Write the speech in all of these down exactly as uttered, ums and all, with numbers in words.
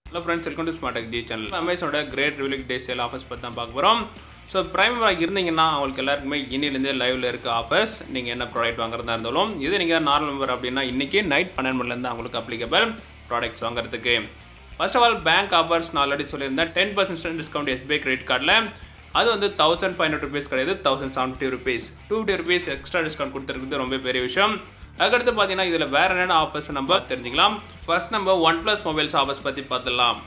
Hello friends, welcome to Smart Tech G channel. Amazon great revealing day sale offers பத்தி தான் பார்க்க போறோம். So பிரைமாக இருந்தீங்கன்னா அவங்களுக்கு எல்லாருக்குமே இன்னிலேருந்தே லைவ்ல இருக்க ஆஃபர்ஸ். நீங்கள் என்ன ப்ராடக்ட் வாங்குறதா இருந்தாலும் இது நீங்கள் நார்மல் மெம்பர் அப்படின்னா இன்னைக்கு நைட் பன்னெண்டு மணிலேருந்து அவங்களுக்கு அப்ளிகபிள் ப்ராடக்ட்ஸ் வாங்குறதுக்கு. First of all bank offers நான் ஆல்ரெடி சொல்லியிருந்தேன். Ten percent discount SBI credit கார்டில் அது வந்து தௌசண்ட் ஃபைவ் ஹண்ட்ரட் ருபீஸ் கிடையாது, thousand seven fifty rupees two fifty rupees extra discount கொடுத்துருக்குது ரொம்ப பெரிய விஷயம். அதுக்கடுத்து பார்த்தீங்கன்னா இதில் வேற என்னென்ன ஆஃபர்ஸ் நம்ம தெரிஞ்சுக்கலாம். ஃபர்ஸ்ட் நம்ம ஒன் பிளஸ் மொபைல்ஸ் ஆஃபர்ஸ் பற்றி பார்த்துடலாம்.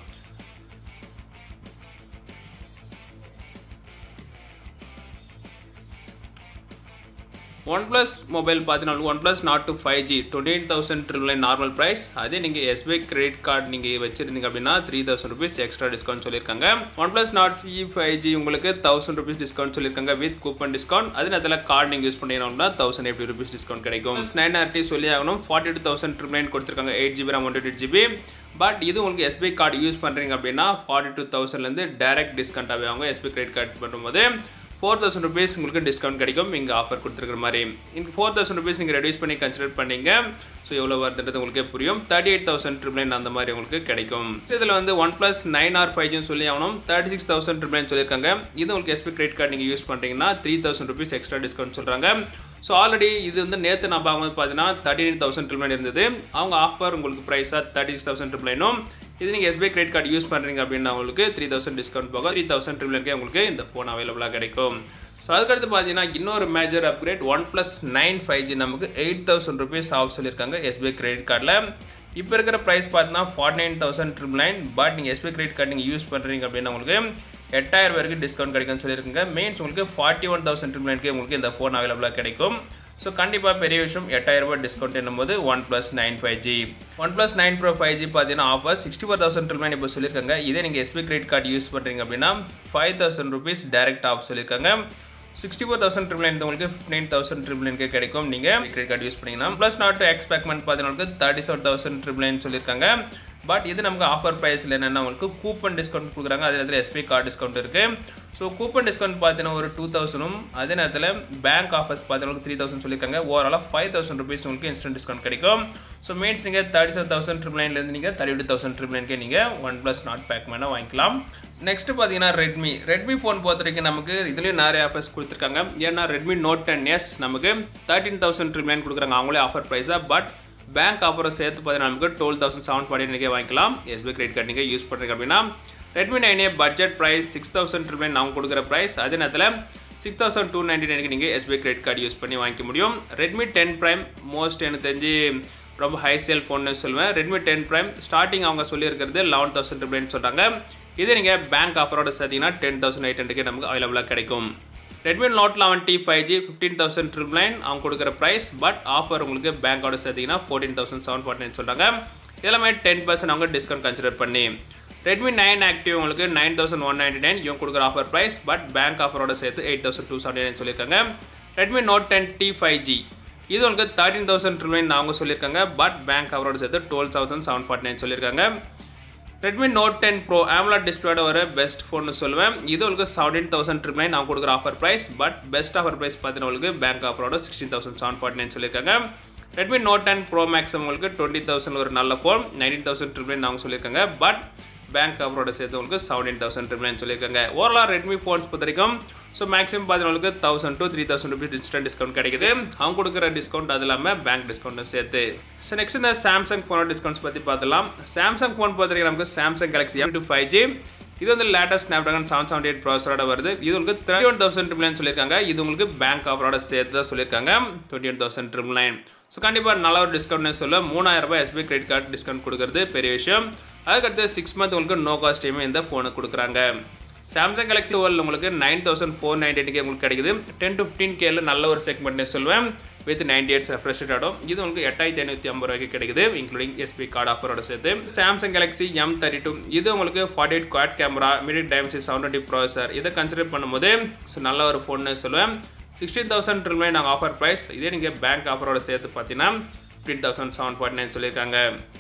ஒன் பிளஸ் மொபைல் பார்த்தீங்கன்னா OnePlus Nord two five G twenty eight thousand triple normal price. அதே நீங்கள் எஸ்பிஐ கிரெடிட் கார்டு நீங்கள் வச்சிருந்தீங்க அப்படின்னா three thousand rupees extra discount சொல்லியிருக்காங்க. OnePlus Nord C five G உங்களுக்கு தௌசண்ட் ருபீஸ் டிஸ்கவுண்ட் சொல்லியிருக்காங்க with coupon discount. அதே நேரத்தில் கார்டு நீங்கள் யூஸ் பண்ணீங்கன்னா தௌசண்ட் எயிட்டி ருபீஸ் டிஸ்கவுண்ட் கிடைக்கும். நைன் ஆர்டி சொல்லி ஆகணும். Forty two thousand triple nine கொடுத்துருக்காங்க eight GB RAM one twenty eight GB. But இது உங்களுக்கு எஸ்பிஐ கார்டு யூஸ் பண்ணுறீங்க அப்படின்னா ஃபார்ட்டி டூ தௌசண்ட்லேருந்து டைரக்ட் டிஸ்கவுண்ட் ஆகி அவங்க எஸ்பிஐ கிரெடிட் கார்டு பண்ணும்போது ஃபோர் தௌசண்ட் ருபீஸ் உங்களுக்கு டிஸ்கவுண்ட் கிடைக்கும். இங்கே ஆஃபர் கொடுத்துருக்கிற மாதிரி இங்கே ஃபோர் தௌசண்ட் ருபீஸ் நீங்கள் ரெடியூஸ் பண்ணி கன்சிடர் பண்ணீங்க. ஸோ எவ்வளோ வருதுன்றது உங்களுக்கே புரியும். Thirty eight thousand triple nine அந்த மாதிரி உங்களுக்கு கிடைக்கும். ஸோ இதில் வந்து OnePlus nine R five ஜின்னு சொல்லி ஆகணும். Thirty six thousand triple nine சொல்லியிருக்காங்க. இது உங்களுக்கு எஸ்பி கிரெடிட் கார்டு நீங்கள் யூஸ் பண்ணுறீங்கன்னா three thousand rupees extra discount சொல்கிறாங்க. ஸோ ஆல்ரெடி இது வந்து நேற்று நான் பார்க்கும்போது பார்த்தீங்கன்னா thirty nine thousand triple nine இருந்தது. அவங்க ஆஃபர் உங்களுக்கு ப்ரைஸாக தேர்ட்டி சிக்ஸ் தௌசண்ட் ட்ரிபிள் நைனும். இது நீங்கள் எஸ்பிஐ கிரெடிட் கார்டு யூஸ் பண்ணுறீங்க அப்படின்னா உங்களுக்கு த்ரீ தௌசண்ட் டிஸ்கவுண்ட் போக த்ரீ தௌசண்ட் ட்ரிபிள் நைன்கே உங்களுக்கு இந்த ஃபோன் அவைலபிளாக கிடைக்கும். ஸோ அதுக்கடுத்து பார்த்தீங்கன்னா இன்னொரு major upgrade one plus nine five G நமக்கு எயிட் தௌசண்ட் ருபீஸ் ஆஃப் சொல்லியிருக்காங்க எஸ்பிஐ கிரெடிட் கார்டில். இப்போ இருக்கிற ப்ரைஸ் பார்த்தீங்கன்னா forty nine thousand triple nine. But நீங்கள் எஸ்பிஐ கிரெடிட் கார்டு நீங்கள் யூஸ் பண்ணுறீங்க அப்படின்னா உங்களுக்கு எட்டாயிரம் வரைக்கும் டிஸ்கவுண்ட் கிடைக்கும்னு சொல்லியிருக்காங்க. மீன்ஸ் உங்களுக்கு ஃபார்ட்டி ஒன் தௌசண்ட் ட்ரிபிள் நைன்கே உங்களுக்கு இந்த ஃபோன் அவைலபிளாக கிடைக்கும். ஸோ கண்டிப்பாக பெரிய விஷயம். எட்டாயிரம் ரூபாய் டிஸ்கவுண்ட் என்னும்போது OnePlus nine five G OnePlus nine pro five G பார்த்தீங்கன்னா offer sixty four thousand triple nine இப்போ சொல்லியிருக்காங்க. இதே நீங்கள் எஸ்பிஐ கிரெடிட் கார்டு யூஸ் பண்ணுறீங்க அப்படின்னா five thousand rupees direct off சொல்லியிருக்காங்க. Sixty four thousand triple nine உங்களுக்கு nine thousand triple நைன்கே கிடைக்கும் நீங்கள் கிரெடிட் கார்டு யூஸ் பண்ணிங்கன்னா. ப்ளஸ் நாட் எக்ஸ்பெக்ட்மெண்ட் பார்த்தீங்கன்னா thirty seven thousand triple nine சொல்லியிருக்காங்க. பட் இது நமக்கு ஆஃபர் ப்ரைஸில் என்னென்னா உங்களுக்கு கூப்பன் டிஸ்கவுண்ட் கொடுக்குறாங்க. அதே நேரத்தில் எஸ்பிஐ கார்டு டிஸ்கவுண்ட் இருக்குது. ஸோ கூப்பன் டிஸ்கவுண்ட் பார்த்தீங்கன்னா ஒரு டூ தௌசண்டும் அதே நேரத்தில் பேங்க் ஆஃபர்ஸ் பார்த்தீங்கன்னா த்ரீ தௌசண்ட் சொல்லியிருக்காங்க. ஓவராலாக ஃபைவ் தௌசண்ட் ருபீஸ் உங்களுக்கு இன்ஸ்டன்ட் டிஸ்கவுண்ட் கிடைக்கும். ஸோ மீன்ஸ் நீங்கள் தேர்ட்டி செவன் தௌசண்ட் ட்ரிபிள் நைன்லேருந்து நீங்கள் தேர்ட்டி டூ தௌசண்ட் ட்ரிபிள் நைன்கே நீங்கள் ஒன் ப்ளஸ் நாட் பேக் மேனாக வாங்கிக்கலாம். நெக்ஸ்ட் பார்த்தீங்கன்னா ரெட்மி ரெட்மி ஃபோன் பொறுத்த வரைக்கும் நமக்கு இதுலேயும் நிறைய ஆஃபர்ஸ் கொடுத்துருக்காங்க. ஏன்னா ரெட்மி நோட் டென் எஸ் நமக்கு தேர்ட்டின் தௌசண்ட் ட்ரிபிள் நைன் கொடுக்குறாங்க அவங்களே ஆஃபர் ப்ரைஸாக. பட் பேங்க் ஆஃபரை சேர்த்து பார்த்தீங்கன்னா நமக்கு டுவெல் தௌசண்ட் செவன் ஃபார்ட்டி நைன்கே வாங்கிக்கலாம் எஸ்பிஐ கிரெடிட் கார்டு நீங்கள் யூஸ் பண்ணுறீங்க அப்படின்னா. Redmi nine A budget price six thousand triple nine அவங்க கொடுக்குற ப்ரைஸ். அதே நேரத்தில் சிக்ஸ் தௌசண்ட் டூ நைன்டி நைனுக்கு நீங்கள் எஸ்பிஐ கிரெடிட் கார்டு யூஸ் பண்ணி வாங்கிக்க முடியும். ரெட்மி டென் ப்ரைம் மோஸ்ட் எனக்கு தெரிஞ்சு ரொம்ப ஹை சேல் ஃபோன்னு சொல்லுவேன். ரெட்மி டென் ப்ரைம் ஸ்டார்டிங் அவங்க சொல்லியிருக்கிறது லெவன் தௌசண்ட் ட்ரிபிள் நைன் சொல்கிறாங்க. இதே நீங்கள் பேங்க் ஆஃபரோட சேர்த்தீங்கன்னா டென் தௌசண்ட் எயிட் ஹண்ட்ரட்கே நமக்கு அவைலபிளாக கிடைக்கும். Redmi Note eleven T five G fifteen thousand triple nine அவங்க கொடுக்குற ப்ரைஸ். பட் ஆஃபர் உங்களுக்கு பேங்கோட சேர்த்தீங்கன்னா fourteen thousand seven forty nine சொல்கிறாங்க. இதெல்லாமே டென் பர்சன்ட் அவங்க டிஸ்கவுண்ட் கன்சிடர் பண்ணி. ரெட்மி நைன் ஆக்டிவ் உங்களுக்கு nine thousand one ninety nine இவங்க கொடுக்குற ஆஃபர் ப்ரைஸ். பட் பேங்க் ஆஃபரோட சேர்த்து eight thousand two seventy nine சொல்லியிருக்காங்க. Redmi Note ten T five G இது உங்களுக்கு தேர்ட்டின் தௌசண்ட் ட்ரிபிள் நைன் அவங்க சொல்லியிருக்காங்க. பட் பேங்க் ஆஃபரோட சேர்த்து twelve thousand seven forty nine சொல்லியிருக்காங்க. Redmi Note ten pro AMOLED டிஸ்பிளேட ஒரு பெஸ்ட் ஃபோன்னு சொல்லுவேன். இது உங்களுக்கு செவன்டீன் தௌசண்ட் ட்ரிபிள் நைன் அவங்க கொடுக்குற offer price. But best offer price பார்த்தீங்கன்னா உங்களுக்கு பேங்க் ஆஃபரோட sixteen thousand seven forty nine சொல்லியிருக்காங்க. Redmi Note ten pro max உங்களுக்கு டுவெண்ட்டி தௌசண்ட் ஒரு நல்ல phone nineteen thousand triple nine அவங்க சொல்லியிருக்காங்க. பட் பேங்க் ஆஃபரோட சேர்த்து உங்களுக்கு செவன்டீன் தௌசண்ட் ட்ரிபிள் நைன் சொல்லியிருக்காங்க. ஓவரால் ரெட்மி ஃபோன்ஸ் பொறுத்த வரைக்கும் ஸோ மேக்ஸிமம் பார்த்தீங்கன்னா thousand two three thousand rupees instant discount கிடைக்குது. அவங்க கொடுக்குற டிஸ்கவுண்ட் அது இல்லாமல் பேங்க் டிஸ்கவுண்ட் சேர்த்து. ஸோ நெக்ஸ்ட் இந்த சாம்சங் ஃபோனோட டிஸ்கவுண்ட்ஸ் பற்றி பார்த்துலாம். சாம்சங் ஃபோன் பொறுத்த வரைக்கும் நமக்கு Samsung Galaxy M two five G இது வந்து latest Snapdragon seven seventy eight ப்ராசரோட வருது. இது உங்களுக்கு thirty one thousand triple nine சொல்லியிருக்காங்க. இது உங்களுக்கு பேங்க் ஆஃபரோட சேர்த்து தான் சொல்லியிருக்காங்க twenty one thousand triple nine. So கண்டிப்பாக நல்ல ஒரு டிஸ்கவுண்ட்னு சொல்ல மூணாயிரம் ரூபாய் எஸ்பிஐ கிரெடிட் கார்டு டிஸ்கவுண்ட் கொடுக்குறது பெரிய விஷயம். அதுக்கடுத்து சிக்ஸ் மந்த் உங்களுக்கு நோ காஸ்ட் டைமே இந்த ஃபோனுக்கு கொடுக்குறாங்க. சாம்சங் கேலக்ஸி வேர்ல்டு உங்களுக்கு நைன் தௌசண்ட் ஃபோர் நைன்டி எயிட்கே உங்களுக்கு கிடைக்குது. டென் டு ஃபிஃப்டீன் கேல நல்ல ஒரு செக்மெண்ட்னு சொல்லுவேன் வித் நைன்டி எயிட் ரெஃப்ரெஷ் ஆடும். இது உங்களுக்கு எட்டாயிரத்தி ஐநூற்றி ஐம்பது ரூபாய்க்கு கிடைக்குது இன்க்ளூடிங் எஸ்பி கார்டு ஆஃபரோட சேர்த்து. Samsung Galaxy M thirty two இது உங்களுக்கு forty eight quad camera MediaTek Dimensity seven twenty processor இதை கன்சிடர் பண்ணும்போது ஸோ நல்ல ஒரு ஃபோன்னு சொல்லுவேன். சிக்ஸ்டீன் தௌசண்ட் ட்ரிபிள் நைன் நாங்கள் ஆஃபர் ப்ரைஸ். இதே நீங்கள் பேங்க் ஆஃபரோட சேர்த்து பார்த்தீங்கன்னா fifteen thousand seven forty nine சொல்லியிருக்காங்க.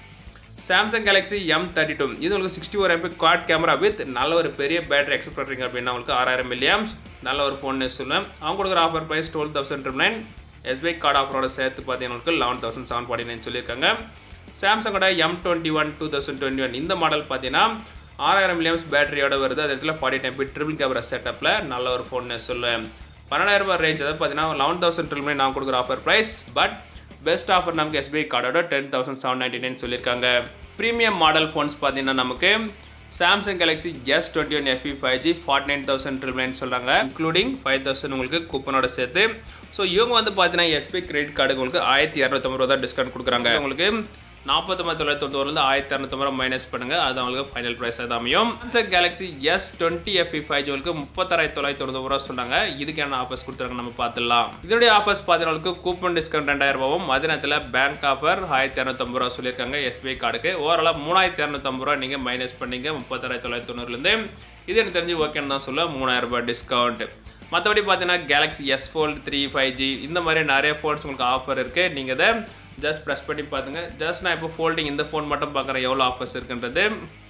Samsung Galaxy M thirty two இது உங்களுக்கு சிக்ஸ்டி ஒரு எம்பி குவாட் கேமரா வித் நல்ல ஒரு பெரிய பேட்டரி எக்ஸ்பெக்ட் பண்ணுறீங்க அப்படின்னா உங்களுக்கு ஆறாயிரம் மில்லியம்ஸ் நல்ல ஒரு ஃபோன்னு சொல்லுவேன். அவங்க கொடுக்குற offer price twelve thousand triple nine SBI card ஆஃபரோட சேர்த்து பார்த்தீங்கன்னா eleven thousand seven forty nine சொல்லியிருக்காங்க. சாம்சங்கோட M twenty one two thousand twenty one இந்த மாடல் பார்த்தீங்கன்னா ஆறாயிரம் மில்லியம்ஸ் பேட்டரியோட வருது. அது இடத்துல ஃபார்ட்டி எம்பி ட்ரிபிள் கேமரா செட்டப்பில் நல்ல ஒரு ஃபோன் சொல்லுவேன். பன்னெண்டாயிரம் ரூபாய் ரேஞ்ச் அதாவது பார்த்தீங்கன்னா லெவன் தௌசண்ட் ட்ரிபிள் நான் கொடுக்குற offer price. But best offer நமக்கு எஸ்பிஐ கார்டோட ten thousand seven ninety nine சொல்லியிருக்காங்க. ப்ரீமியம் மாடல் ஃபோன்ஸ் பார்த்தீங்கன்னா நமக்கு Samsung Galaxy S twenty one FE five G forty nine thousand triple nine சொல்கிறாங்க, இன்க்ளூடிங் ஃபைவ் தௌசண்ட் உங்களுக்கு கூப்பனோட சேர்த்து. ஸோ இவங்க வந்து பார்த்தீங்கன்னா எஸ்பிஐ கிரெடிட் கார்டுக்கு உங்களுக்கு ஆயிரத்தி இரநூத்தம்பது ரூபா தான் டிஸ்கவுண்ட் கொடுக்குறாங்க. உங்களுக்கு நாற்பத்தொம்பது தொள்ளாயிரத்தி தொண்ணூறுலேருந்து ஆயிரத்தி இரநூத்தம்பது ரூபா மைனஸ் பண்ணுங்க, அது அவங்களுக்கு ஃபைனல் ப்ரைஸ் அது அமையும். Samsung Galaxy S twenty FE five G உங்களுக்கு முப்பத்தாயிரத்தி தொள்ளாயிரத்தி தொண்ணூறு ரூபா சொன்னாங்க. இதுக்கான ஆஃபர்ஸ் கொடுத்துருங்க, நம்ம பார்த்துடலாம். இதோடைய ஆஃபர்ஸ் பார்த்தீங்கன்னா கூப்பன் டிஸ்கவுண்ட் ரெண்டாயிரம் ரூபாவும், அதே நேரத்தில் பேங்க் ஆஃபர் ஆயிரத்தி இரநூத்தம்பது ரூபா சொல்லியிருக்காங்க எஸ்பிஐ கார்டுக்கு. ஓவராலாக மூணாயிரத்தி இரநூத்தம்பது ரூபா நீங்கள் மைனஸ் பண்ணீங்க முப்பத்தாயிரத்தி தொள்ளாயிரத்தி தொண்ணூறுலேருந்து. இது எனக்கு தெரிஞ்சு ஓகேன்னு தான் சொல்ல மூணாயிரம் ரூபாய் டிஸ்கவுண்ட். மற்றபடி பார்த்தீங்கன்னா Galaxy S Fold three five G இந்த மாதிரி நிறைய ஃபோன்ஸ் உங்களுக்கு ஆஃபர் இருக்குது. நீங்கள் இதை ஜஸ்ட் ப்ரெஸ் பண்ணி பார்த்துங்க. ஜஸ்ட் நான் இப்போ ஃபோல்டிங் இந்த ஃபோன் மட்டும் பார்க்குறேன் எவ்வளோ ஆஃபர்ஸ் இருக்குன்றது.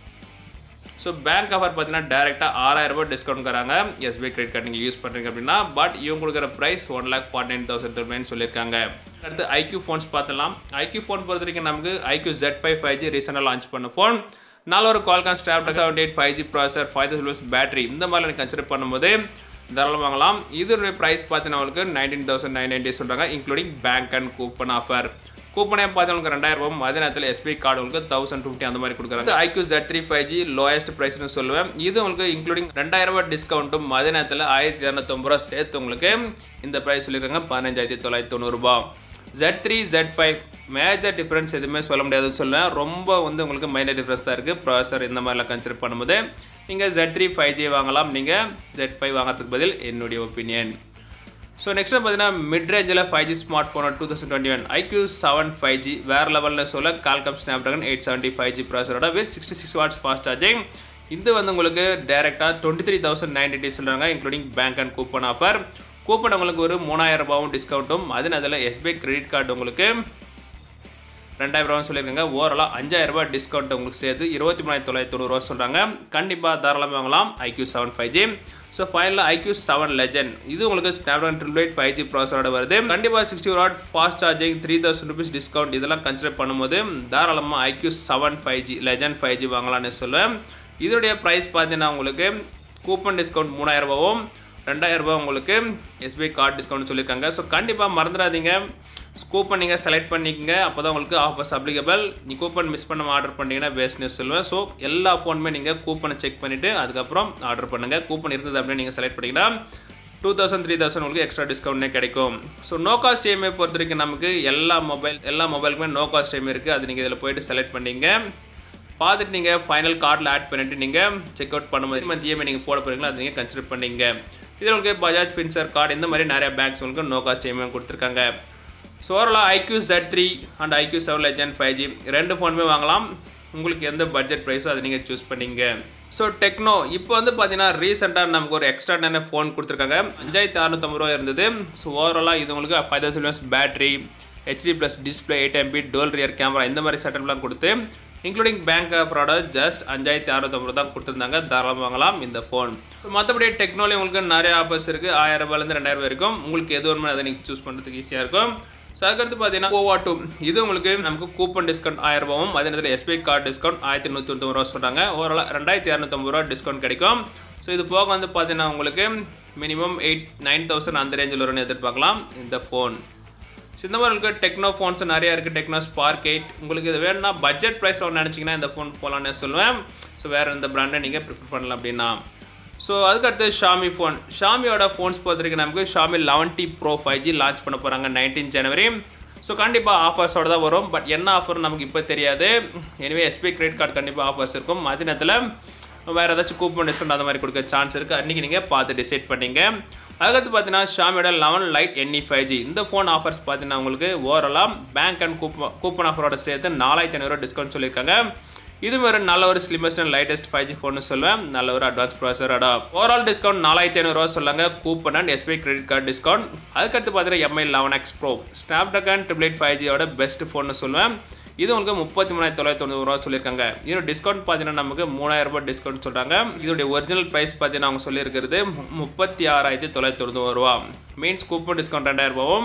ஸோ பேங்க் ஆஃபர் பார்த்தீங்கன்னா டேரெக்டாக ஆறாயிரம் ரூபாய் டிஸ்கவுண்ட் தராங்க எஸ்பிஐ கிரெடிட் கார்டு நீங்கள் யூஸ் பண்ணுறீங்க அப்படின்னா. பட் இவங்க கொடுக்குற price one lakh forty nine thousand rupees சொல்லியிருக்காங்க. அடுத்து ஐக்யூ ஃபோன்ஸ் பார்த்துலாம். ஐக்யூ ஃபோன் பொறுத்த வரைக்கும் நமக்கு iQOO Z five five G ரீசெண்டாக லான்ச் பண்ண ஃபோன். நல்ல ஒரு Qualcomm Snapdragon seven eight five G processor, five thousand battery இந்த மாதிரி கன்சிடர் பண்ணும்போது தாராளமாக வாங்கலாம். இதோடைய ப்ரைஸ் பார்த்தீங்கன்னா உங்களுக்கு நைன்டீன் தௌசண்ட் நைன் நைன்டி சொல்கிறாங்க, including bank and coupon offer. கூப்பனே பார்த்து உங்களுக்கு ரெண்டாயிரம் ரூபாய், அதே நேரத்தில் எஸ்பிஐ கார்டு உங்களுக்கு தௌசண்ட் ஃபிஃப்டி அந்த மாதிரி கொடுக்குறாங்க. IQOO Z three five G lowest ப்ரைஸ்னு சொல்லுவேன். இது உங்களுக்கு இன்க்ளூடிங் ரெண்டாயிரம் ரூபாய் டிஸ்கவுண்ட்டும், அதே நேரத்தில் ஆயிரத்தி இரநூத்தொம்பது ரூபா சேர்த்து உங்களுக்கு இந்த ப்ரைஸ் சொல்லியிருக்காங்க பதினஞ்சாயிரத்தி தொள்ளாயிரத்தி தொண்ணூறு ரூபாய். Z three Z five major difference எதுவுமே சொல்ல முடியாதுன்னு சொல்லுவேன். ரொம்ப வந்து உங்களுக்கு மைனர் டிஃப்ரென்ஸ் தான் இருக்குது ப்ராசர் இந்த மாதிரிலாம் கன்சிடர் பண்ணும்போது. நீங்கள் ஜெட் த்ரீ ஃபைவ் ஜி வாங்கலாம், நீங்கள் ஜெட் ஃபைவ் வாங்குறதுக்கு பதில் என்னுடைய ஒப்பீனியன். ஸோ நெக்ஸ்ட் பார்த்தீங்கன்னா மிட் ரேஞ்சில் five G smart phone two thousand twenty one iQOO seven five G வேறு லெவலில் சொல்ல Qualcomm Snapdragon eight seventy five G ப்ராசரோட with sixty six watts fast charging. இது வந்து உங்களுக்கு டேரெக்டாக twenty three thousand nine eighty சொல்கிறாங்க, including bank and coupon offer. Coupon உங்களுக்கு ஒரு மூணாயிரம் ரூபாவும் டிஸ்கவுண்ட்டும், அதே நேரத்தில் எஸ்பிஐ கிரெடிட் கார்டு உங்களுக்கு ரெண்டாயிரம் ரூபா சொல்லியிருக்காங்க. ஓவராலாக அஞ்சாயிரம் ரூபாய் டிஸ்கவுண்ட் உங்களுக்கு சேர்த்து இருபத்தி மூணாயிரத்தி தொள்ளாயிரத்தி தொண்ணூறு ரூபா சொல்கிறாங்க. கண்டிப்பாக தாராளமாக வாங்கலாம் iQOO seven five G. So ஃபைனலாக ஐக்யூ செவன் லெஜெண்ட் இது உங்களுக்கு Snapdragon triple eight five G ப்ராசரோட வருது. கண்டிப்பாக sixty watt fast charging, three thousand rupees discount இதெல்லாம் கன்சிடர் பண்ணும்போது தாராளமாக iQOO seven five G legend five G வாங்கலாம்னு சொல்லுவேன். இதோடைய ப்ரைஸ் பார்த்தீங்கன்னா உங்களுக்கு கூப்பன் டிஸ்கவுண்ட் மூணாயிரம் ரூபாவும், ரெண்டாயிரம் ரூபாய் உங்களுக்கு எஸ்பிஐ கார்டு டிஸ்கவுண்ட் சொல்லியிருக்காங்க. ஸோ கண்டிப்பாக மறந்துடாதீங்க, கூப்பன் நீங்கள் செலக்ட் பண்ணிக்கங்க, அப்போ தான் உங்களுக்கு ஆஃபர்ஸ் அப்ளிகபிள். நீ கூப்பன் மிஸ் பண்ண ஆர்டர் பண்ணிங்கன்னா வேஸ்ட்னு சொல்லுவேன். ஸோ எல்லா ஃபோனுமே நீங்கள் கூப்பனை செக் பண்ணிவிட்டு அதுக்கப்புறம் ஆர்டர் பண்ணுங்கள். கூப்பன் இருந்தது அப்படின்னு நீங்கள் செலக்ட் பண்ணிங்கன்னா டூ தௌசண்ட் த்ரீ தௌசண்ட் உங்களுக்கு எக்ஸ்ட்ரா டிஸ்கவுண்ட்னே கிடைக்கும். ஸோ நோ காஸ்ட் இஎம்ஐ பொறுத்த வரைக்கும் நமக்கு எல்லா மொபைல் எல்லா மொபைலுக்குமே நோ காஸ்ட் இஎம்ஐ இருக்குது. அது நீங்கள் இதில் போய்ட்டு செலக்ட் பண்ணிங்க, பார்த்துட்டு நீங்கள் ஃபைனல் கார்டில் ஆட் பண்ணிவிட்டு நீங்கள் செக் அவுட் பண்ணும்போது மந்த் இஎம்ஐ நீங்கள் போட போகிறீங்களா அது நீங்கள் கன்சிடர் பண்ணிங்க. இதில் உங்களுக்கு பஜாஜ் ஃபின்சர் கார்டு இந்த மாதிரி நிறைய பேங்க்ஸ் உங்களுக்கு நோ காஸ்ட் இஎம்ஐ கொடுத்துருக்காங்க. ஸோ ஓவராலாக iQOO Z three and iQOO seven legend five G ரெண்டு ஃபோனுமே வாங்கலாம். உங்களுக்கு எந்த பட்ஜெட் ப்ரைஸோ அதை நீங்கள் சூஸ் பண்ணிங்க. ஸோ டெக்னோ இப்போ வந்து பார்த்தீங்கன்னா ரீசெண்டாக நமக்கு ஒரு எக்ஸ்ட்ரா ஃபோன் கொடுத்துருக்காங்க. அஞ்சாயிரத்தி அறுநூத்தம்பது ரூபா இருந்தது. ஸோ ஓவராலாக இது உங்களுக்கு five thousand minutes battery, HD plus display, eight MP dual rear camera இந்த மாதிரி செட்டப்லாம் கொடுத்து இன்க்ளூடிங் பேங்க் ப்ராடக்ட் ஜஸ்ட் அஞ்சாயிரத்தி அறுநூத்தம்பது தான் கொடுத்துருந்தாங்க. தாராளமாக வாங்கலாம் இந்த ஃபோன். ஸோ மற்றபடி டெக்னாலஜி உங்களுக்கு நிறைய ஆஃபர்ஸ் இருக்குது. ஆயிரம் ரூபாயிலேருந்து ரெண்டாயிரம் ரூபாய் இருக்கும். உங்களுக்கு எது ஒன்று அதை நீங்கள் சூஸ் பண்ணுறதுக்கு ஈஸியாக இருக்கும். ஸோ அதுக்கடுத்து பார்த்தீங்கன்னா போவா டூ இது உங்களுக்கு நமக்கு கூப்பன் டிஸ்கவுண்ட் ஆயிரம் ரூபாவும், அதே நேரத்தில் எஸ்பிஐ கார்டு டிஸ்கவுண்ட் ஆயிரத்தி நூற்றி தொண்ணூறு ரூபா சொல்கிறாங்க. ஓவரால் ரெண்டாயிரத்தி இரநூத்தம்பது ரூபா டிஸ்கவுண்ட் கிடைக்கும். ஸோ இது போக வந்து பார்த்தீங்கன்னா உங்களுக்கு மினிமம் எயிட் நைன் தௌசண்ட் அந்த ரேஞ்சில் வரும்னு எதிர்பார்க்கலாம் இந்த ஃபோன். ஸோ இந்த மாதிரி உங்களுக்கு டெக்னோ ஃபோன்ஸ் நிறையா இருக்குது. டெக்னோ ஸ்பார்க் எயிட் உங்களுக்கு இது வேணும்னா பட்ஜெட் ப்ரைஸில் ஒன்று நினச்சிங்கன்னா இந்த ஃபோன் போகலான்னு சொல்லுவேன். ஸோ வேறு எந்த பிராண்டை நீங்கள் ப்ரிஃபர் பண்ணலாம் அப்படின்னா. ஸோ அதுக்கடுத்து ஷாமி ஃபோன். ஷாமியோட ஃபோன்ஸ் பொறுத்த வரைக்கும் நமக்கு Xiaomi eleven T pro five G launch பண்ண போகிறாங்க நைன்டீன் ஜனவரி. ஸோ கண்டிப்பாக ஆஃபர்ஸோட தான் வரும். பட் என்ன ஆஃபர் நமக்கு இப்போ தெரியாது. எனவே எஸ்பிஐ கிரெடிட் கார்டு கண்டிப்பாக ஆஃபர்ஸ் இருக்கும். அதே நேரத்தில் வேறு ஏதாச்சும் கூப்பன் டிஸ்கவுண்ட் அந்த மாதிரி கொடுக்க சான்ஸ் இருக்குது. அன்றைக்கி நீங்கள் பார்த்து டிசைட் பண்ணிங்க. அதுக்கடுத்து பார்த்தீங்கன்னா ஷாமியோட eleven lite NE five G இந்த ஃபோன் ஆஃபர்ஸ் பார்த்தீங்கன்னா உங்களுக்கு ஓவராலாக பேங்க் அண்ட் கூப்பன் கூப்பன் ஆஃபரோட சேர்த்து நாலாயிரத்தி ஐநூறுரூவா டிஸ்கவுண்ட் சொல்லியிருக்காங்க. இது ஒரு நல்ல ஒரு slimmest and lightest five G phone சொல்லுவேன். நல்ல ஒரு அட்வான்ஸ் ப்ராசரோட ஓவரால் டிஸ்கவுண்ட் நாலாயிரத்தி ஐநூறுரூவா சொல்லாங்க. Coupon and SBI credit card discount. அதுக்கடுத்து பார்த்தீங்கன்னா Mi eleven X pro Snapdragon triple eight five ஜியோட பெஸ்ட் ஃபோன் சொல்லுவேன். இது உங்களுக்கு முப்பத்தி மூணாயிரத்தி தொள்ளாயிரத்தி தொண்ணூறு ரூபா சொல்லியிருக்காங்க. இதோட டிஸ்கவுண்ட் பார்த்தீங்கன்னா நமக்கு மூணாயிரம் ரூபாய் டிஸ்கவுண்ட் சொல்கிறாங்க. இதோடைய ஒரிஜினல் ப்ரைஸ் பார்த்தீங்கன்னா அவங்க சொல்லியிருக்கிறது முப்பத்தி ஆறாயிரத்தி தொள்ளாயிரத்தி தொண்ணூறு ரூபா. மீன்ஸ் கூப்பன் டிஸ்கவுண்ட் ரெண்டாயிரம் ரூபாவும்,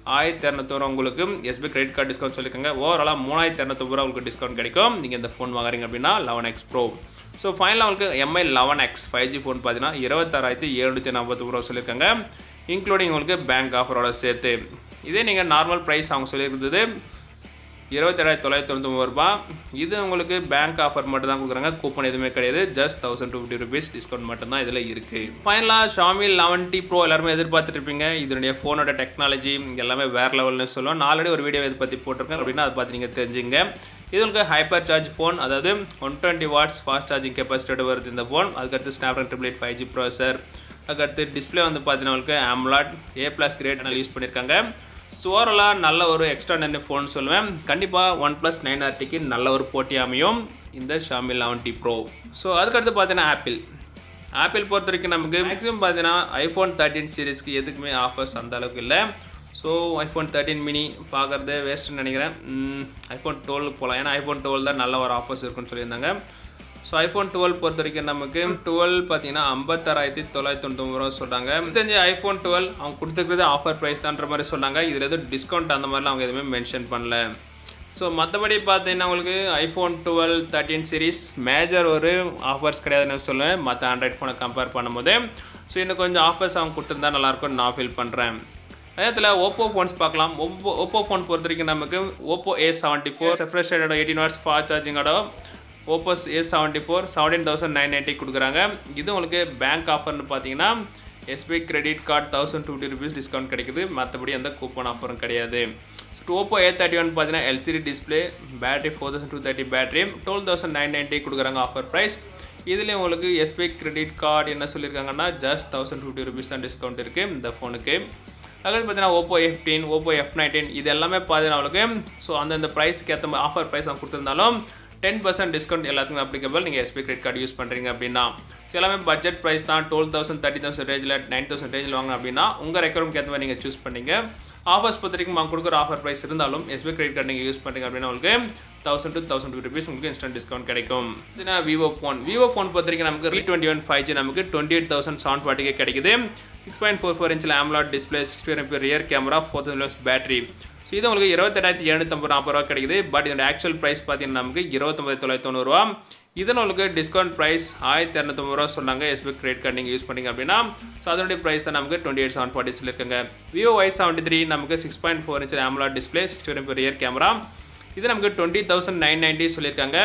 ஆயிரத்தி இரநூத்தி ரூபா உங்களுக்கு எஸ்பிஐ கிரெடிட் கார்டு டிஸ்கவுண்ட் சொல்லியிருக்காங்க. ஓவராலாக மூணாயிரத்தி இரநூத்தி ரூபா உங்களுக்கு டிஸ்கவுண்ட் கிடைக்கும் நீங்கள் இந்த ஃபோன் வாங்குறீங்க அப்படின்னா லெவன் எக்ஸ் ப்ரோ. ஸோ ஃபைனலாக உங்களுக்கு Mi eleven X five G phone பார்த்தீங்கன்னா இருபத்தாறாயிரத்தி எழுநூற்றி நாற்பத்தி ரூபா சொல்லியிருக்காங்க, இன்க்ளூடிங் உங்களுக்கு பேங்க் ஆஃபரோட சேர்த்து. இதே நீங்கள் நார்மல் ப்ரைஸ் அவங்க சொல்லியிருந்தது இருபத்தேழாயிரத்தி தொள்ளாயிரத்தி தொண்ணூற்றி ஒன்பது ரூபா. இது உங்களுக்கு பேங்க் ஆஃபர் மட்டும் தான் கொடுக்குறாங்க, கூப்பன் எதுவுமே கிடையாது. Just thousand two fifty rupees discount மட்டும் தான் இதில் இருக்குது. ஃபைனலாக ஷாமி லெவன் டி ப்ரோ எல்லாருமே எதிர்பார்த்துட்டு இருப்பீங்க. இதனுடைய ஃபோனோட டெக்னாலஜி எல்லாமே வேறு லெவல்னு சொல்லுவோம். நான் ஆல்ரெடி ஒரு வீடியோ இதை பற்றி போட்டிருக்கேன் அப்படின்னா அதை பார்த்து நீங்கள் தெரிஞ்சுங்க. இது உங்களுக்கு ஹைப்பர் சார்ஜ் ஃபோன், அதாவது one twenty watts fast charging capacity வருது இந்த ஃபோன். அதுக்கடுத்து Snapdragon triple eight five G processor. அதுக்கடுத்து டிஸ்பிளே வந்து பார்த்தீங்கன்னா உங்களுக்கு AMOLED A plus grade use பண்ணியிருக்காங்க. ஸோ ஓவராலாக நல்ல ஒரு எக்ஸ்ட்ராடனரி ஃபோன் சொல்லுவேன். கண்டிப்பாக ஒன் ப்ளஸ் நைன் ஆர்டிக்கு நல்ல ஒரு போட்டி அமையும் இந்த Xiaomi eleven T pro. So அதுக்கடுத்து பார்த்தீங்கன்னா ஆப்பிள் ஆப்பிள் பொறுத்த வரைக்கும் நமக்கு மேக்ஸிமம் பார்த்தீங்கன்னா ஐஃபோன் தேர்ட்டின் சீரீஸ்க்கு எதுக்குமே ஆஃபர்ஸ் அந்த அளவுக்கு இல்லை. ஸோ ஐஃபோன் தேர்ட்டின் மினி பார்க்குறது வேஸ்ட்டுன்னு நினைக்கிறேன். ஐஃபோன் டுவெல் போகலாம், ஏன்னா ஐஃபோன் டுவெல் தான் நல்ல ஒரு ஆஃபர்ஸ் இருக்குன்னு சொல்லியிருந்தாங்க. ஸோ ஐஃபோன் டுவெல் பொறுத்த வரைக்கும் நமக்கு டுவெல் பார்த்தீங்கன்னா ஐம்பத்தாறாயிரத்தி தொள்ளாயிரத்தி தொண்ணூற்றி ரூபா சொல்கிறாங்க. தெரிஞ்சு ஐஃபோன் டுவெல் அவங்க கொடுத்துருக்கிறது ஆஃபர் ப்ரைஸ் தான்ற மாதிரி சொன்னாங்க. இதில் எதுவும் டிஸ்கவுண்ட் அந்த மாதிரிலாம் அவங்க எதுவுமே மென்ஷன் பண்ணல. ஸோ மற்றபடி பார்த்தீங்கன்னா உங்களுக்கு iPhone twelve thirteen series major ஒரு ஆஃபர்ஸ் கிடையாதுன்னு சொல்லுவேன் மற்ற ஆண்ட்ராய்ட் ஃபோனை கம்பேர் பண்ணும்போது. ஸோ இன்னும் கொஞ்சம் ஆஃபர்ஸ் அவங்க கொடுத்துருந்தா நல்லாயிருக்கும்னு நான் ஃபீல் பண்ணுறேன். அதே இடத்துல ஓப்போ ஃபோன்ஸ் பார்க்கலாம். ஓப்போ ஓப்போ ஃபோன் பொறுத்த வரைக்கும் நமக்கு Oppo A seventy four refresh ரேட்டோட எயிட்டீன் வாட்ஸ் ஃபாஸ்ட் சார்ஜிங்கோட Oppo A seventy four seventeen thousand nine ninety கொடுக்குறாங்க. இது உங்களுக்கு பேங்க் ஆஃபர்னு பார்த்தீங்கன்னா SBI credit card thousand fifty rupees discount கிடைக்குது. மற்றபடி எந்த கூப்பன் ஆஃபரும் கிடையாது. So Oppo A thirty one பார்த்தீங்கன்னா LCD display, battery four thousand two thirty battery, twelve thousand nine ninety கொடுக்குறாங்க ஆஃபர் ப்ரைஸ். இதுலேயும் உங்களுக்கு எஸ்பிஐ கிரெடிட் கார்டு என்ன சொல்லியிருக்காங்கன்னா ஜஸ்ட் தௌசண்ட் ஃபிஃப்டி ருபீஸ் தான் டிஸ்கவுண்ட் இருக்குது இந்த ஃபோனுக்கு. அதுக்கு பார்த்தீங்கன்னா Oppo F fifteen Oppo F nineteen இது எல்லாமே பார்த்தீங்கன்னா உங்களுக்கு ஸோ அந்தந்த ப்ரைஸ்க்கு ஏற்ற மாதிரி ஆஃபர் ப்ரைஸ் அவங்க கொடுத்துருந்தாலும் டென் பர்சன்ட் டிஸ்கவுண்ட் எல்லாத்துக்குமே அப்ளிகபிள் நீங்கள் எஸ்பிஐ கிரெடிட் கார்டு யூஸ் பண்ணுறீங்க அப்படின்னா. ஸோ எல்லாமே பட்ஜெட் ப்ரைஸ் தான். டுவெல் தௌசண்ட் தேர்ட்டி தௌசண்ட் ரேஞ்சில் நைன் தௌசண்ட் ரேஞ்சில் வாங்க அப்படின்னா உங்கள் ரெக்யர்மெண்ட் ஏற்ற மாதிரி நீங்கள் சூஸ் பண்ணிங்க. ஆஃபர்ஸ் பொறுத்த வரைக்கும் அவங்க கொடுக்குற ஆஃபர் ப்ரைஸ் இருந்தாலும் எஸ்பிஐ கிரெடிட் கார்டு நீங்கள் யூஸ் பண்ணுறீங்க அப்படின்னா உங்களுக்கு thousand two thousand two rupees உங்களுக்கு இன்ஸ்டன்ட் டிஸ்கவுண்ட் கிடைக்கும். இதுனா விவோ ஃபோன் விவோ ஃபோன் பொறுத்த வரைக்கும் நமக்கு V twenty one five G நமக்கு டுவெண்ட்டி எயிட் தௌசண்ட் செவன் ஃபார்ட்டிக்கு கிடைக்குது. சிக்ஸ் பாயிண்ட் ஃபோர் ஃபோர் இன்ச்சில் AMOLED display, sixty MP rear camera, four thousand battery. So இது உங்களுக்கு இருபத்தெட்டாயிரத்தி எழுநூற்றி நாற்பது ரூபா கிடைக்குது. பட் இதோட ஆக்சுவல் ப்ரைஸ் பார்த்தீங்கன்னா நமக்கு இருபத்தொம்பது தொள்ளாயிரத்தி தொண்ணூறு ரூபா. இதன் உங்களுக்கு டிஸ்கவுண்ட் ப்ரைஸ் ஆயிரத்தி இரநூத்தொம்பது ரூபா சொன்னாங்க எஸ்பிஐ கிரெடிட் கார்டு நீங்கள் யூஸ் பண்ணிங்க அப்படின்னா. ஸோ அதனுடைய ப்ரைஸ் தான் நமக்கு டுவெண்ட்டி எயிட் செவன் ஃபார்ட்டி சொல்லியிருக்காங்க. விவோ ஒய் செவன்ட்டி த்ரீ நமக்கு six point four inch AMOLED display, sixty MP rear camera, இது நமக்கு டுவெண்ட்டி தௌசண்ட் நைன் நைன்ட்டி சொல்லியிருக்காங்க.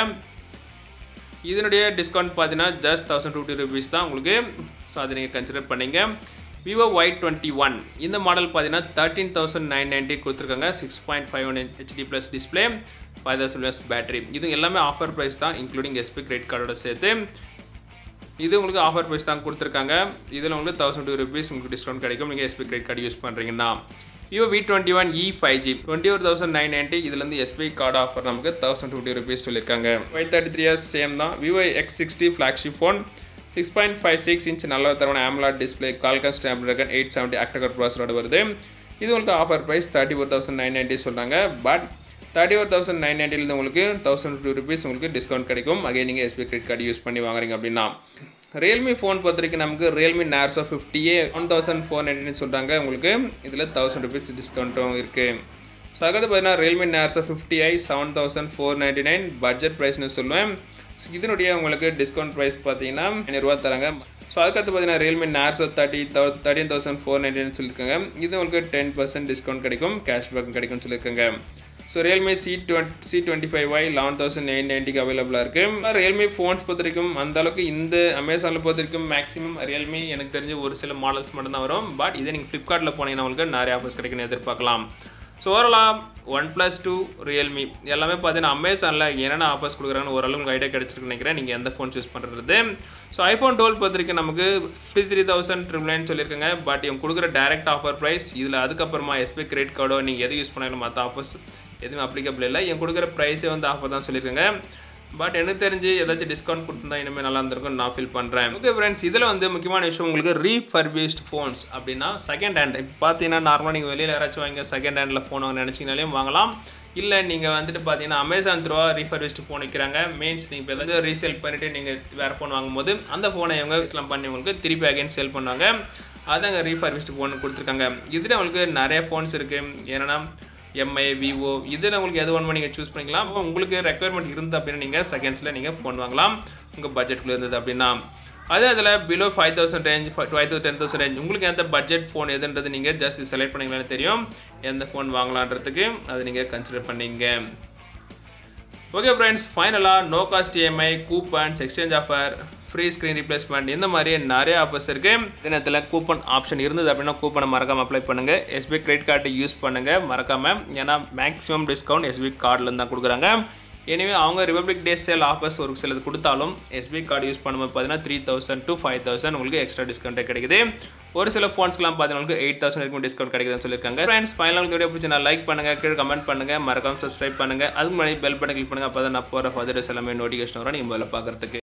இதனுடைய டிஸ்கவுண்ட் பார்த்தீங்கன்னா ஜஸ்ட் தௌசண்ட் ஃபிஃப்டி ருபீஸ் தான் உங்களுக்கு. ஸோ அதை நீங்கள் கன்சிடர் பண்ணிங்க. விவோ ஒய் டுவெண்ட்டி ஒன் இந்த மாடல் பார்த்தீங்கன்னா தேர்ட்டீன் தௌசண்ட் நைன் நைன்ட்டி கொடுத்துருக்காங்க. Six point five one HD plus display, five thousand mAh battery. இது எல்லாமே ஆஃபர் ப்ரைஸ் தான் இன்க்ளூடிங் எஸ்பிஐ கிரெடிட் கார்டோட சேர்த்து. இது உங்களுக்கு ஆஃபர் ப்ரைஸ் தான் கொடுத்துருக்காங்க. இதில் உங்களுக்கு தௌசண்ட் டூ ருபீஸ் உங்களுக்கு டிஸ்கவுண்ட் கிடைக்கும் நீங்கள் எஸ்பிஐ கிரெடிட் கார்டு யூஸ் பண்ணுறீங்கன்னா. Vivo V twenty one E five G twenty ஒரு தௌசண்ட் நைன் நைன்ட்டி இதுலேருந்து எஸ்பிஐ கார்டு ஆஃபர் நமக்கு தௌசண்ட் ஃபிஃப்டி ருபீஸ் சொல்லியிருக்காங்க. Y thirty three years same தான். Vivo X sixty flagship phone, six point five six inch நல்ல தரமான AMOLED display, Qualcomm Snapdragon eight seventy octa core ப்ராசரோட வருது. இது உங்களுக்கு ஆஃபர் ப்ரைஸ் தேர்ட்டி ஒரு தௌசண்ட் நைன் நைன்ட்டி சொல்கிறாங்க. பட் தேர்ட்டி ஒரு தௌசண்ட் நைன் நைன்ட்டிலேருந்து உங்களுக்கு தௌசண்ட் டூ ருபீஸ் உங்களுக்கு டிஸ்கவுண்ட் கிடைக்கும் அகைன் நீங்கள் எஸ்பிஐ கிரெடிட் கார்டு யூஸ் பண்ணி வாங்குறீங்க அப்படின்னா. ரியல்மி ஃபோன் பொறுத்த வரைக்கும் நமக்கு Realme Narzo fifty A one thousand four நைன்ட்டின்னு சொல்கிறாங்க. உங்களுக்கு இதில் தௌசண்ட் ருபீஸ் டிஸ்கவுண்ட்டும் இருக்குது. ஸோ அதுக்கு பார்த்தீங்கன்னா Realme Narzo fifty I seven thousand four ninety nine budget ப்ரைஸ்னு சொல்லுவேன். ஸோ இதனுடைய உங்களுக்கு டிஸ்கவுண்ட் ப்ரைஸ் பார்த்தீங்கன்னா ஐநூறுரூவா தராங்க. ஸோ அதுக்கடுத்து பார்த்தீங்கன்னா ரியல்மி நார்சோ தேர்ட்டி தௌ தேர்ட்டின் தௌசண்ட் ஃபோர் நைன்ட்டின்னு சொல்லியிருக்காங்க. இது உங்களுக்கு டென் பர்சன்ட் டிஸ்கவுண்ட் கிடைக்கும், கேஷ்பேக் கிடைக்கும்னு சொல்லியிருக்காங்க. So Realme C twenty C twenty five Y eleven thousand eight நைன்ட்டிக்கு அவைலபிளாக இருக்குது. ரியல்மி ஃபோன்ஸ் பொறுத்த வரைக்கும் அந்த அளவுக்கு இந்த அமேசானில் பொறுத்த வரைக்கும் மேக்ஸிமம் ரியல்மி எனக்கு தெரிஞ்சு ஒரு சில மாடல்ஸ் மட்டும்தான் வரும். பட் இதே நீங்கள் ஃப்ளிப்கார்ட்டில் போனீங்கன்னா உங்களுக்கு நிறைய ஆஃபர்ஸ் கிடைக்குன்னு எதிர்பார்க்கலாம். ஸோ ஓவராலாக ஒன் ப்ளஸ் டூ ரியல்மி எல்லாமே பார்த்தீங்கன்னா அமேசானில் என்னென்ன ஆஃபர்ஸ் கொடுக்குறாங்கன்னு ஓரளவுக்கு ஐடியா கிடச்சிருக்குன்னு நினைக்கிறேன் நீங்கள் எந்த ஃபோன் சூஸ் பண்ணுறது. ஸோ ஐஃபோன் டுவெல் பொறுத்த வரைக்கும் நமக்கு fifty three thousand triple nine சொல்லியிருக்காங்க. பட் இவங்க கொடுக்குற டேரக்ட் ஆஃபர் ப்ரைஸ் இதில் அதுக்கப்புறமா எஸ்பிஐ கிரெடிட் கார்டோ நீங்கள் எது யூஸ் பண்ணாலும் மற்ற ஆஃபர்ஸ் எதுவும் அப்ளிகபிள் இல்லை. இவங்க கொடுக்குற ப்ரைஸே வந்து ஆஃபர் தான் சொல்லியிருக்காங்க. பட் எனக்கு தெரிஞ்சு ஏதாச்சும் டிஸ்கவுண்ட் கொடுத்துருந்தா இனிமேல் நல்லா இருந்திருக்கும் நான் ஃபீல் பண்ணுறேன். ஓகே ஃப்ரெண்ட்ஸ், இதில் வந்து முக்கியமான விஷயம் உங்களுக்கு ரீஃபர்பிஷ்ட் ஃபோன்ஸ் அப்படின்னா செகண்ட் ஹேண்ட். இப்போ பார்த்தீங்கன்னா நார்மலாக நீங்கள் வெளியில் யாராச்சும் வாங்க செகண்ட் ஹேண்டில் ஃபோன் வாங்க நினச்சிங்கனாலையும் வாங்கலாம். இல்லை நீங்கள் வந்துட்டு பார்த்தீங்கன்னா அமேசான் த்ரூவாக ரீஃபர்பிஷ்ட் ஃபோன் விற்கிறாங்க. மீன்ஸ் நீங்கள் இப்போ ஏதாவது ரீசேல் பண்ணிவிட்டு நீங்கள் வேறு ஃபோன் வாங்கும்போது அந்த ஃபோனை இவங்க இஸ்லாம் பண்ணி உங்களுக்கு திருப்பி அகைன் சேல் பண்ணுவாங்க. அதாங்க ரீஃபர்பிஷ்டு ஃபோன் கொடுத்துருக்காங்க. இதில் உங்களுக்கு நிறைய ஃபோன்ஸ் இருக்குது. ஏன்னா எம்ஐ, விவோ இதில் உங்களுக்கு எது ஒன்று நீங்கள் சூஸ் பண்ணிக்கலாம். உங்களுக்கு ரெக்குயர்மெண்ட் இருந்து அப்படின்னா நீங்கள் செகண்ட்ஸில் நீங்கள் ஃபோன் வாங்கலாம் உங்கள் பட்ஜெட்டுக்குள்ளே இருந்தது அப்படின்னா. அதே அதில் below five thousand range five to ten thousand range உங்களுக்கு எந்த பட்ஜெட் ஃபோன் எதுன்றது நீங்கள் ஜஸ்ட் செலக்ட் பண்ணிங்களான்னு தெரியும் எந்த ஃபோன் வாங்கலான்றதுக்கு. அதை நீங்கள் கன்சிடர் பண்ணிங்க. ஓகே ஃப்ரெண்ட்ஸ், ஃபைனலாக no cost EMI, coupons, exchange offer, free screen replacement இந்த மாதிரி நிறைய ஆஃபர்ஸ் இருக்குது. இதே நேரத்தில் கூப்பன் ஆப்ஷன் இருந்தது அப்படின்னா கூப்பனை மறக்காமல் அப்ளை பண்ணுங்கள். எஸ்பிஐ கிரெடிட் கார்டு யூஸ் பண்ணுங்கள் மறக்காமல். ஏன்னா மேக்ஸிமம் டிஸ்கவுண்ட் எஸ்பிஐ கார்டில் தான் கொடுக்குறாங்க. எனவே அவங்க ரிபப்ளிக் டே சேல் ஆஃபர்ஸ் ஒரு சிலது கொடுத்தாலும் எஸ்பிஐ கார்டு யூஸ் பண்ணும்போது பார்த்தீங்கன்னா three thousand to five thousand உங்களுக்கு எக்ஸ்ட்ரா டிஸ்கவுண்ட்டே கிடைக்குது. ஒரு சில ஃபோன்ஸ்லாம் பார்த்தீங்கன்னா உங்களுக்கு எயிட் தௌசண்ட் வரைக்கும் டிஸ்கவுண்ட் கிடைக்குதுன்னு சொல்லியிருக்காங்க. ஃப்ரெண்ட்ஸ், ஃபைனலாக உங்களுக்கு வீடியோ பிடிச்சி நான் லைக் பண்ணுங்கள், கீழே கமெண்ட் பண்ணுங்கள், மறக்காம சப்ஸ்கிரைப் பண்ணுங்கள். அதுக்கு முன்னாடி பெல் பட்டன் கிளிக் பண்ணுங்கள். அப்போ தான் நான் போகிற ஃபர்தர் எல்லாமே நோட்டிஃபிகேஷன் வரும் நீங்கள் முதல்ல பார்க்குறதுக்கு.